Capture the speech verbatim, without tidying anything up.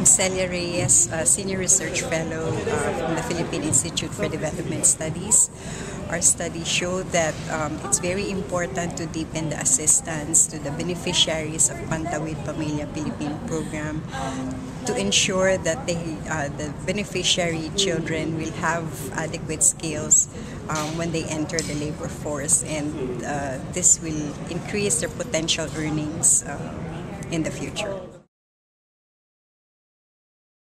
Celia Reyes, a Senior Research Fellow uh, from the Philippine Institute for Development Studies. Our study showed that um, it's very important to deepen the assistance to the beneficiaries of Pantawid Pamilya Philippine program to ensure that they, uh, the beneficiary children will have adequate skills um, when they enter the labor force, and uh, this will increase their potential earnings uh, in the future.